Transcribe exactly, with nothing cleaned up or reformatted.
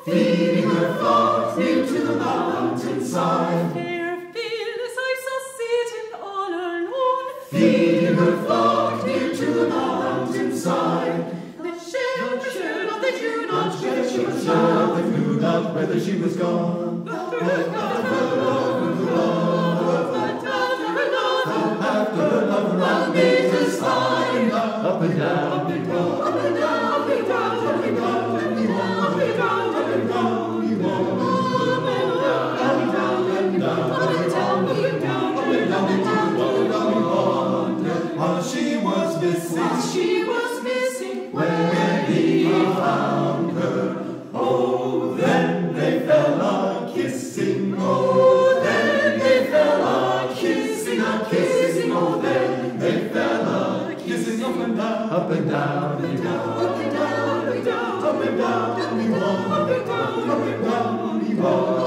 feeding her flock near to the mountainside. Fair Phyllis I saw sitting all alone, feeding her flock near to the mountainside. The shepherd, the shepherd, they knew not whether she was Now gone. they knew not whether she was gone. But after her After her love round meters flying up and down, we go, up and down, we go, up and down, we go, up and down, up and down, we walk, up and down, up and down, up and down, up and down, up and down, up and down, we wandered while she was missing. while she was missing. When he found her, oh, then they fell a kissing. Oh, then they fell a kissing, a kissing. Oh, then they fell a kissing up and down, up and down, and down, Up and down, we down, up and down, we walk, up and down, up and down, we walk.